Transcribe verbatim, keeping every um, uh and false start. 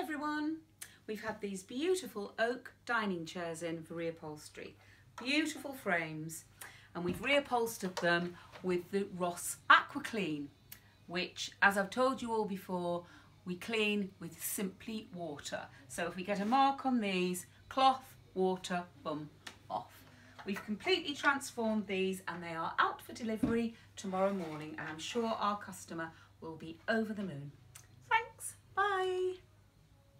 everyone. We've had these beautiful oak dining chairs in for reupholstery. Beautiful frames, and we've reupholstered them with the Ross Aquaclean, which, as I've told you all before, we clean with simply water. So if we get a mark on these, cloth, water, bum, off. We've completely transformed these and they are out for delivery tomorrow morning, and I'm sure our customer will be over the moon. Thanks, bye.